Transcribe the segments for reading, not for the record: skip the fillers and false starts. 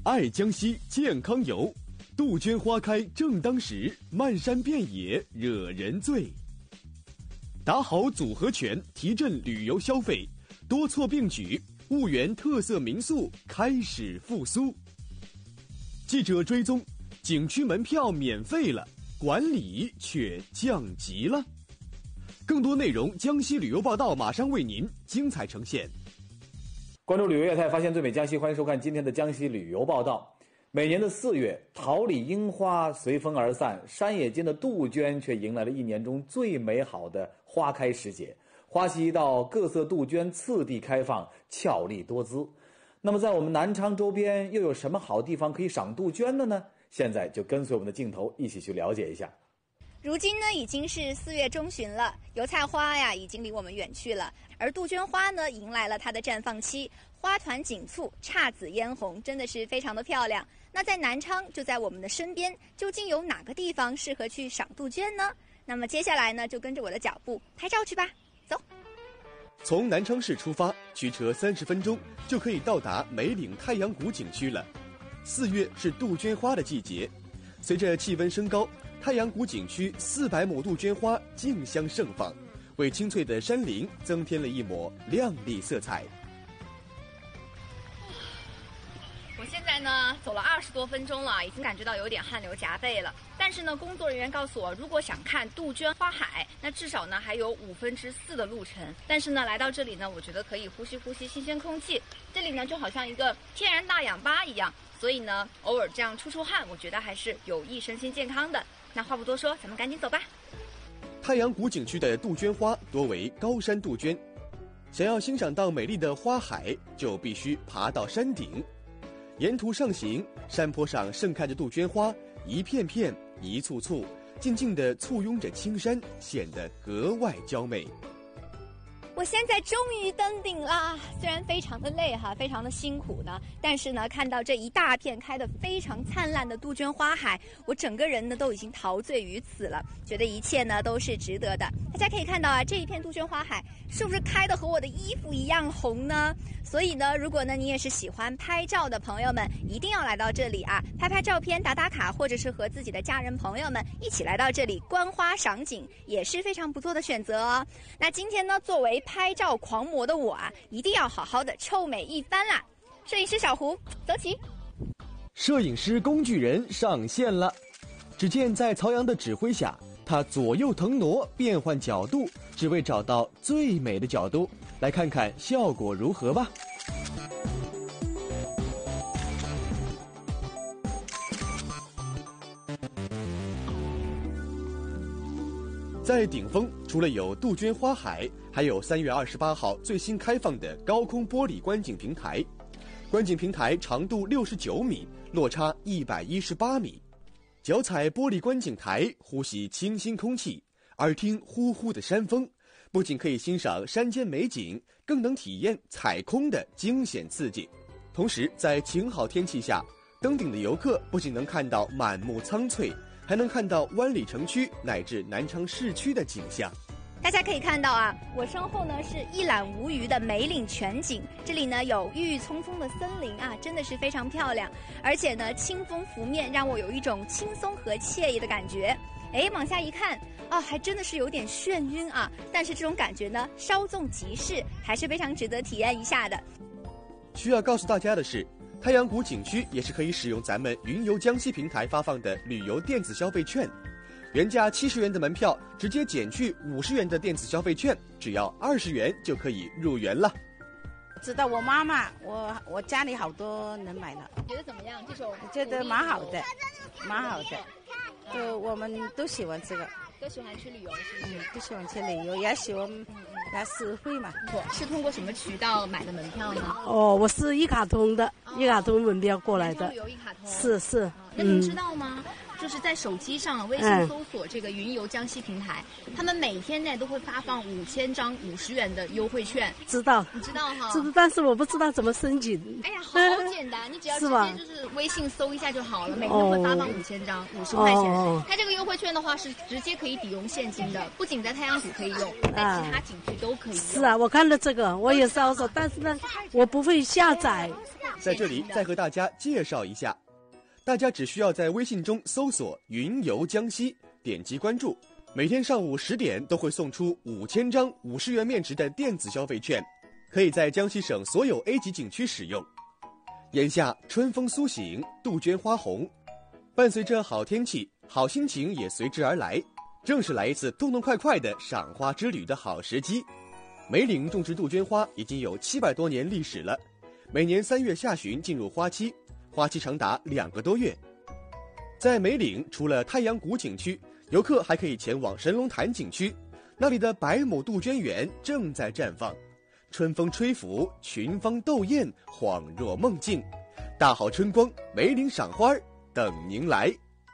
爱江西健康游，杜鹃花开正当时，漫山遍野惹人醉。打好组合拳，提振旅游消费，多措并举，婺源特色民宿开始复苏。记者追踪，景区门票免费了，管理却降级了。更多内容，江西旅游报道马上为您精彩呈现。 关注旅游业态，发现最美江西，欢迎收看今天的江西旅游报道。每年的4月，桃李樱花随风而散，山野间的杜鹃却迎来了一年中最美好的花开时节。花期一到，各色杜鹃次第开放，俏丽多姿。那么在我们南昌周边又有什么好地方可以赏杜鹃的呢？现在就跟随我们的镜头一起去了解一下。 如今呢，已经是4月中旬了，油菜花呀已经离我们远去了，而杜鹃花呢迎来了它的绽放期，花团锦簇，姹紫嫣红，真的是非常的漂亮。那在南昌，就在我们的身边，究竟有哪个地方适合去赏杜鹃呢？那么接下来呢，就跟着我的脚步拍照去吧，走。 从南昌市出发，驱车30分钟就可以到达梅岭太阳谷景区了。4月是杜鹃花的季节，随着气温升高，太阳谷景区400亩杜鹃花竞相盛放，为青翠的山林增添了一抹亮丽色彩。 我现在呢走了20多分钟了，已经感觉到有点汗流浃背了。但是呢，工作人员告诉我，如果想看杜鹃花海，那至少呢还有4/5的路程。但是呢，来到这里呢，我觉得可以呼吸新鲜空气。这里呢就好像一个天然大氧吧一样，所以呢，偶尔这样出汗，我觉得还是有益身心健康的。那话不多说，咱们赶紧走吧。 太阳谷景区的杜鹃花多为高山杜鹃，想要欣赏到美丽的花海，就必须爬到山顶。沿途上行，山坡上盛开着杜鹃花，一片片，一簇簇，静静地簇拥着青山，显得格外娇美。 我现在终于登顶啦，虽然非常的累哈，非常的辛苦呢，但是呢，看到这一大片开得非常灿烂的杜鹃花海，我整个人呢都已经陶醉于此了，觉得一切呢都是值得的。大家可以看到啊，这一片杜鹃花海是不是开得和我的衣服一样红呢？所以呢，如果呢你也是喜欢拍照的朋友们，一定要来到这里啊，拍拍照片，打打卡，或者是和自己的家人朋友们一起来到这里观花赏景，也是非常不错的选择哦。那今天呢，作为拍照狂魔的我啊，一定要好好的臭美一番啦！摄影师小胡，走起！ 摄影师工具人上线了。只见在曹阳的指挥下，他左右腾挪，变换角度，只为找到最美的角度。来看看效果如何吧。在顶峰，除了有杜鹃花海，还有3月28号最新开放的高空玻璃观景平台。观景平台长度69米，落差118米。脚踩玻璃观景台，呼吸清新空气，耳听呼呼的山风，不仅可以欣赏山间美景，更能体验踩空的惊险刺激。同时，在晴好天气下，登顶的游客不仅能看到满目苍翠，还能看到湾里城区乃至南昌市区的景象。 大家可以看到啊，我身后呢是一览无余的梅岭全景，这里呢有郁郁葱葱的森林啊，真的是非常漂亮。而且呢，清风拂面，让我有一种轻松和惬意的感觉。哎，往下一看啊，还真的是有点眩晕啊，但是这种感觉呢，稍纵即逝，还是非常值得体验一下的。 需要告诉大家的是，太阳谷景区也是可以使用咱们云游江西平台发放的旅游电子消费券，原价70元的门票直接减去50元的电子消费券，只要20元就可以入园了。 知道我妈妈，我家里好多人买了。 觉得怎么样？这种我觉得蛮好的，蛮好的。我们都喜欢这个， 都喜欢去旅游是不是？ 都喜欢去旅游，也喜欢来实惠嘛。 是通过什么渠道买的门票呢？ 哦，我是一卡通的，一卡通门票过来的。 旅游一卡通。 是。 那您知道吗？就是在手机上微信搜索这个云游江西平台，他们每天呢都会发放5000张50元的优惠券。 知道， 你知道哈？ 知道，但是我不知道怎么申请。 哎呀，好简单，你只要直接就是微信搜一下就好了，每天会发放5000张50块钱。它这个优惠券的话是直接可以抵用现金的，不仅在太阳谷可以用，在其他景区都可以用。 是啊，我看到这个我也搜索，但是呢，我不会下载。 在这里再和大家介绍一下，大家只需要在微信中搜索“云游江西”，点击关注，每天上午10点都会送出5000张50元面值的电子消费券，可以在江西省所有 A 级景区使用。眼下春风苏醒，杜鹃花红，伴随着好天气，好心情也随之而来，正是来一次痛痛快快的赏花之旅的好时机。梅岭种植杜鹃花已经有700多年历史了，每年3月下旬进入花期，花期长达2个多月。在梅岭，除了太阳谷景区，游客还可以前往神龙潭景区，那里的100亩杜鹃园正在绽放，春风吹拂，群芳斗艳，恍若梦境。大好春光，梅岭赏花等您来。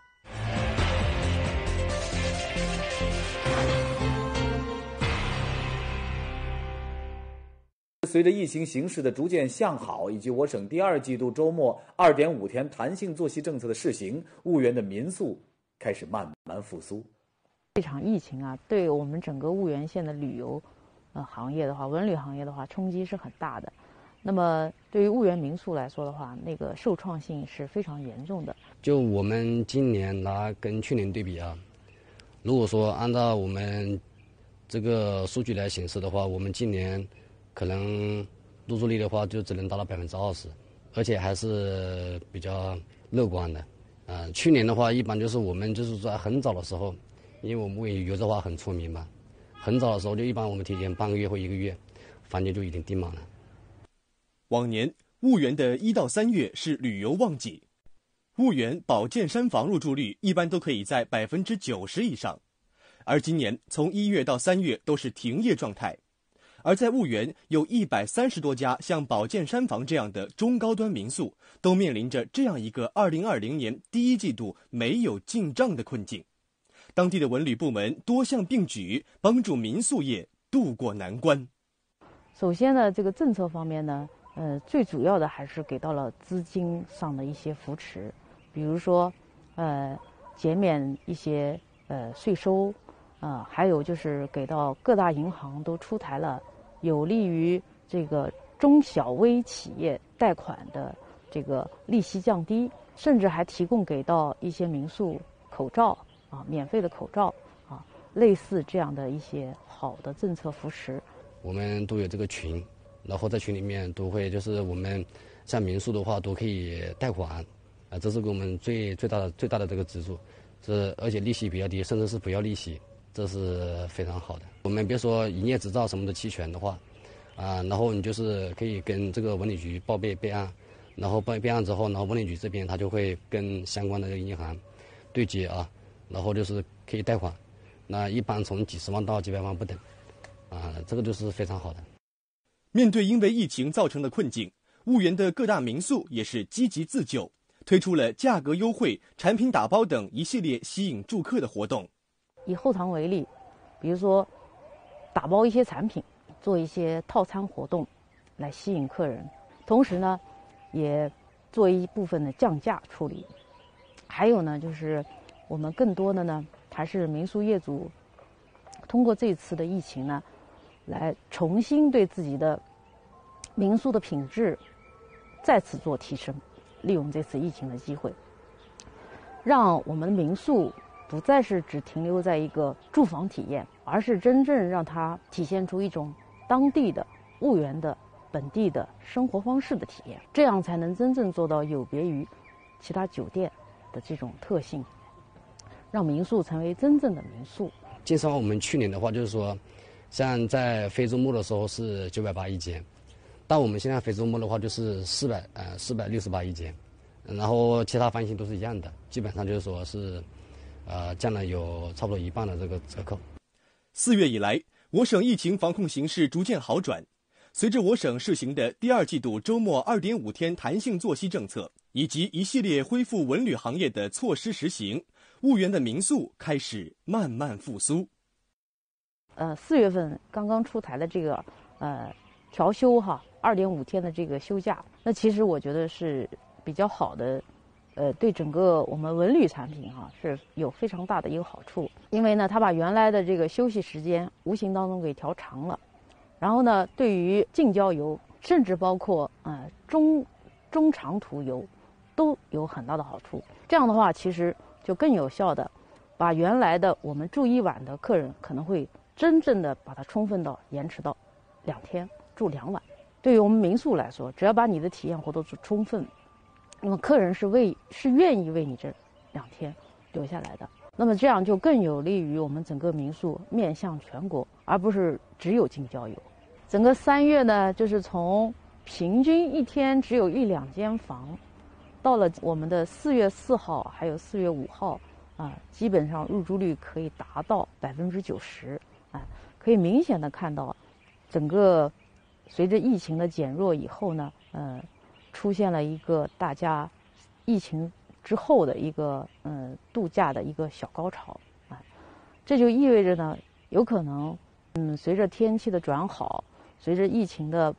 随着疫情形势的逐渐向好，以及我省第2季度周末2.5天弹性作息政策的试行，婺源的民宿开始慢慢复苏。 这场疫情啊，对我们整个婺源县的旅游行业的话，文旅行业的话，冲击是很大的。那么对于婺源民宿来说的话，那个受创性是非常严重的。 就我们今年跟去年对比啊，如果说按照我们这个数据来显示的话，我们今年可能入住率的话就只能达到20%，而且还是比较乐观的。去年的话，一般就是我们就是在很早的时候，因为我们为油的话很出名嘛，很早的时候就一般我们提前半个月或1个月，房间就已经订满了。 往年婺源的1到3月是旅游旺季，婺源保健山房入住率一般都可以在90%以上，而今年从1月到3月都是停业状态。而在婺源有130多家像保健山房这样的中高端民宿，都面临着这样一个2020年第1季度没有进账的困境。当地的文旅部门多项并举，帮助民宿业渡过难关。 首先呢，这个政策方面呢，最主要的还是给到了资金上的一些扶持，比如说，减免一些税收。还有就是给到各大银行都出台了有利于这个中小微企业贷款的这个利息降低，甚至还提供给到一些民宿口罩免费的口罩类似这样的一些好的政策扶持。 我们都有这个群，然后在群里面都会就是我们像民宿的话都可以贷款，这是给我们最大的这个资助，而且利息比较低，甚至是不要利息。这是非常好的。我们别说营业执照什么的齐全的话，然后你就是可以跟这个文旅局报备备案，然后备案之后，然后文旅局这边他就会跟相关的银行对接然后就是可以贷款，那一般从几十万到几百万不等，这个就是非常好的。 面对因为疫情造成的困境，婺源的各大民宿也是积极自救，推出了价格优惠、产品打包等一系列吸引住客的活动。 以后堂为例，比如说打包一些产品，做一些套餐活动来吸引客人，同时呢也做一部分的降价处理。还有呢就是我们更多的呢还是民宿业主通过这次的疫情呢来重新对自己的民宿的品质再次做提升，利用这次疫情的机会，让我们的民宿不再是只停留在一个住房体验，而是真正让它体现出一种当地的婺源的本地的生活方式的体验，这样才能真正做到有别于其他酒店的这种特性，让民宿成为真正的民宿。 介绍我们去年的话，就是说，像在非周末的时候是980一间，但我们现在非周末的话就是468一间，然后其他房型都是一样的，基本上就是说是。降了有差不多1半的这个折扣。 4月以来，我省疫情防控形势逐渐好转。随着我省试行的第2季度周末2.5天弹性作息政策以及一系列恢复文旅行业的措施实行，婺源的民宿开始慢慢复苏。 4月份刚刚出台的这个调休2.5天的这个休假，那其实我觉得是比较好的。对整个我们文旅产品是有非常大的一个好处，因为呢，它把原来的这个休息时间无形当中给调长了，然后呢，对于近郊游，甚至包括中中长途游都有很大的好处。这样的话，其实就更有效的把原来的我们住1晚的客人，可能会真正的把它充分到延迟到2天住2晚。对于我们民宿来说，只要把你的体验活动充分，那么客人是愿意为你这2天留下来的。那么这样就更有利于我们整个民宿面向全国，而不是只有近郊游。整个3月呢，就是从平均1天只有1-2间房，到了我们的4月4号还有4月5号基本上入住率可以达到90%可以明显的看到，整个随着疫情的减弱以后呢，出现了一个大家疫情之后的一个度假的一个小高潮这就意味着呢，有可能随着天气的转好，随着疫情的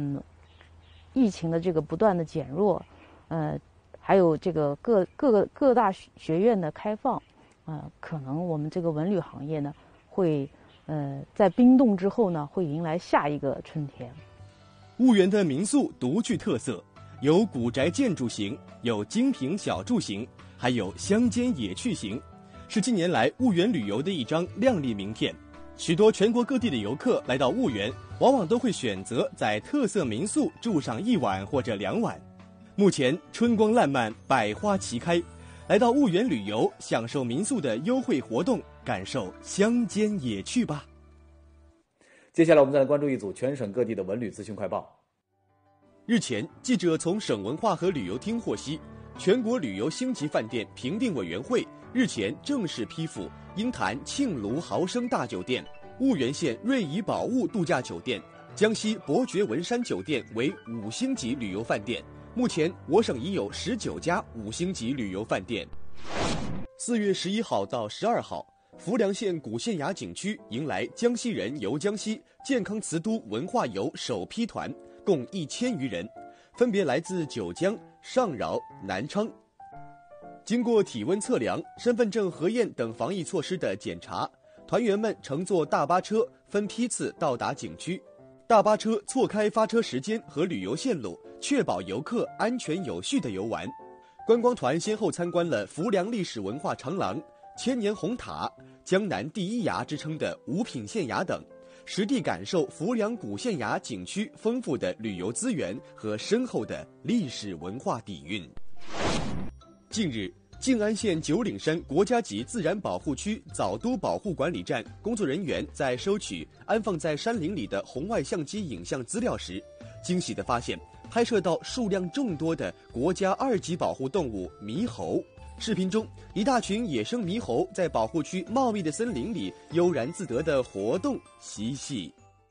这个不断的减弱，还有这个各大学院的开放，可能我们这个文旅行业呢会在冰冻之后呢会迎来下一个春天。 婺源的民宿独具特色，有古宅建筑型，有精品小住型，还有乡间野趣型，是近年来婺源旅游的一张亮丽名片。许多全国各地的游客来到婺源，往往都会选择在特色民宿住上1晚或者2晚。目前春光烂漫，百花齐开，来到婺源旅游，享受民宿的优惠活动，感受乡间野趣吧。 接下来我们再来关注一组全省各地的文旅资讯快报。 日前，记者从省文化和旅游厅获悉，全国旅游星级饭店评定委员会日前正式批复鹰潭庆庐豪生大酒店、婺源县瑞怡宝物度假酒店、江西伯爵文山酒店为5星级旅游饭店。目前，我省已有19家5星级旅游饭店。4月11号到12号，浮梁县古县崖景区迎来江西人游江西健康瓷都文化游首批团，共1000余人，分别来自九江、上饶、南昌。经过体温测量、身份证核验等防疫措施的检查，团员们乘坐大巴车分批次到达景区。大巴车错开发车时间和旅游线路，确保游客安全有序的游玩。观光团先后参观了浮梁历史文化长廊、千年红塔、江南第一崖之称的五品县崖等，实地感受浮梁古县崖景区丰富的旅游资源和深厚的历史文化底蕴。近日，静安县九岭山国家级自然保护区早都保护管理站工作人员在收取安放在山林里的红外相机影像资料时，惊喜地发现拍摄到数量众多的国家2级保护动物猕猴。视频中，一大群野生猕猴在保护区茂密的森林里悠然自得地活动嬉戏。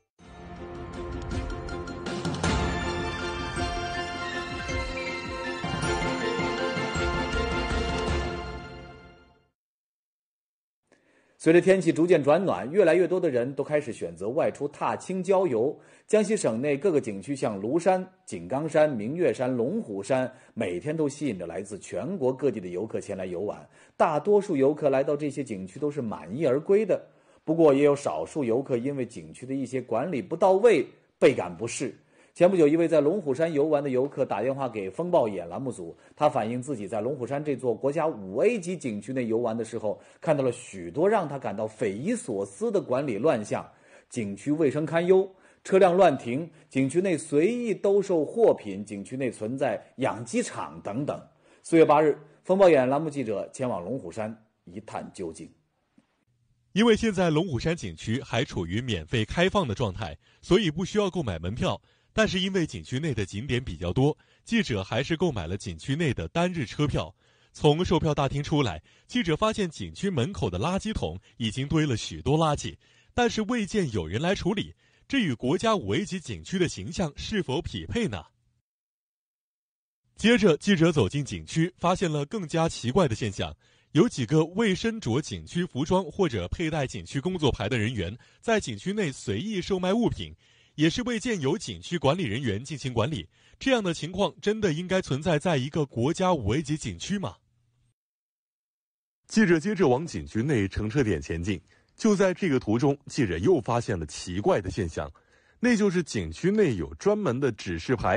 随着天气逐渐转暖，越来越多的人都开始选择外出踏青郊游。江西省内各个景区，像庐山、井冈山、明月山、龙虎山，每天都吸引着来自全国各地的游客前来游玩。大多数游客来到这些景区都是满意而归的，不过也有少数游客因为景区的一些管理不到位，倍感不适。前不久，一位在龙虎山游玩的游客打电话给风暴眼栏目组，他反映自己在龙虎山这座国家5A 级景区内游玩的时候，看到了许多让他感到匪夷所思的管理乱象。景区卫生堪忧，车辆乱停，景区内随意兜售货品，景区内存在养鸡场等等。4月8日，风暴眼栏目记者前往龙虎山一探究竟。 因为现在龙虎山景区还处于免费开放的状态，所以不需要购买门票。但是因为景区内的景点比较多，记者还是购买了景区内的单日车票。从售票大厅出来，记者发现景区门口的垃圾桶已经堆了许多垃圾，但是未见有人来处理，这与国家5A级景区的形象是否匹配呢？接着，记者走进景区，发现了更加奇怪的现象，有几个未身着景区服装或者佩戴景区工作牌的人员在景区内随意售卖物品，也是未见有景区管理人员进行管理。这样的情况真的应该存在在一个国家5A级景区吗？记者接着往景区内乘车点前进，就在这个途中，记者又发现了奇怪的现象，那就是景区内有专门的指示牌，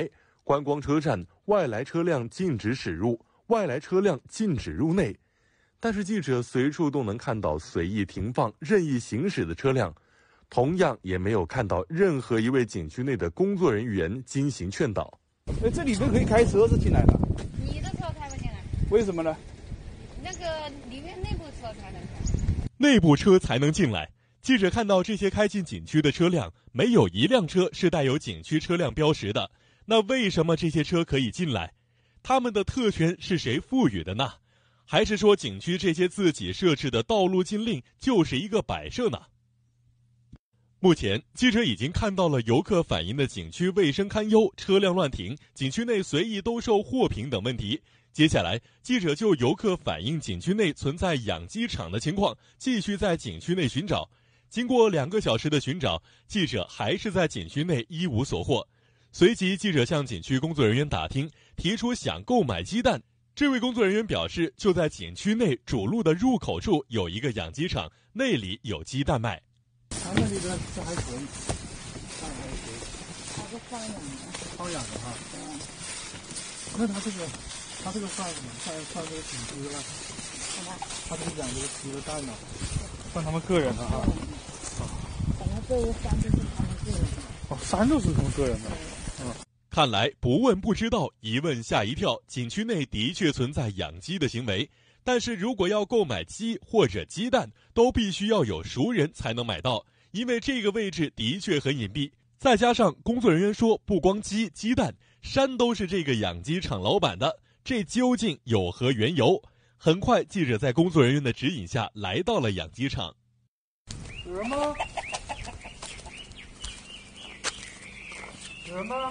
观光车站外来车辆禁止驶入，外来车辆禁止入内。但是记者随处都能看到随意停放、任意行驶的车辆，同样也没有看到任何一位景区内的工作人员进行劝导。 这里边可以开车子进来的， 你的车开不进来， 为什么呢？ 那个里面内部车才能开， 内部车才能进来。记者看到这些开进景区的车辆，没有一辆车是带有景区车辆标识的。那为什么这些车可以进来？他们的特权是谁赋予的呢？还是说景区这些自己设置的道路禁令就是一个摆设呢？目前，记者已经看到了游客反映的景区卫生堪忧、车辆乱停、景区内随意兜售货品等问题。接下来，记者就游客反映景区内存在养鸡场的情况，继续在景区内寻找。经过2个小时的寻找，记者还是在景区内一无所获。随即，记者向景区工作人员打听，提出想购买鸡蛋。这位工作人员表示，就在景区内主路的入口处有一个养鸡场，那里有鸡蛋卖。 他那里的这还可以，还可以， 他是放养的， 放养的哈。那他这个算什么？算这个景区的了？什么？他这个养这个鸡的蛋呢？算他们个人的哈。 反正这个山就是他们个人的。 哦，山就是他们个人的。 看来不问不知道，一问吓一跳。景区内的确存在养鸡的行为，但是如果要购买鸡或者鸡蛋，都必须要有熟人才能买到，因为这个位置的确很隐蔽。再加上工作人员说，不光鸡、鸡蛋，山都是这个养鸡场老板的，这究竟有何缘由？很快，记者在工作人员的指引下来到了养鸡场。 鹅吗？鹅吗？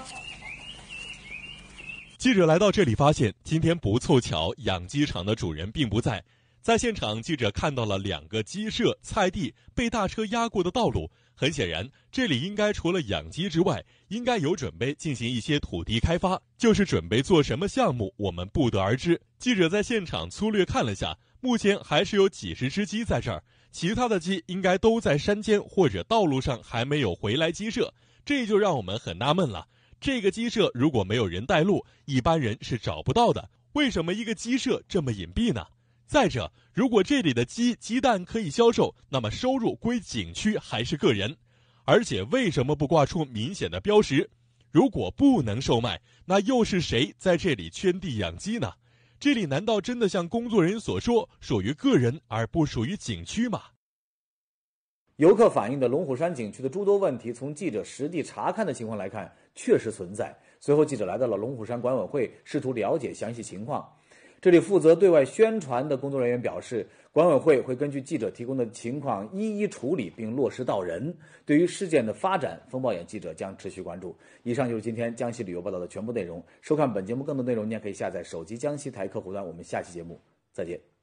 记者来到这里发现，今天不凑巧，养鸡场的主人并不在。在现场，记者看到了2个鸡舍、菜地被大车压过的道路。很显然，这里应该除了养鸡之外，应该有准备进行一些土地开发，就是准备做什么项目，我们不得而知。记者在现场粗略看了下，目前还是有几十只鸡在这儿，其他的鸡应该都在山间或者道路上还没有回来鸡舍，这就让我们很纳闷了。这个鸡舍如果没有人带路，一般人是找不到的。为什么一个鸡舍这么隐蔽呢？再者，如果这里的鸡蛋可以销售，那么收入归景区还是个人？而且为什么不挂出明显的标识？如果不能售卖，那又是谁在这里圈地养鸡呢？这里难道真的像工作人员所说，属于个人而不属于景区吗？ 游客反映的龙虎山景区的诸多问题，从记者实地查看的情况来看，确实存在。随后，记者来到了龙虎山管委会，试图了解详细情况。这里负责对外宣传的工作人员表示，管委会会根据记者提供的情况一一处理并落实到人。对于事件的发展，风暴眼记者将持续关注。以上就是今天江西旅游报道的全部内容。收看本节目更多内容，您也可以下载手机江西台客户端。我们下期节目再见。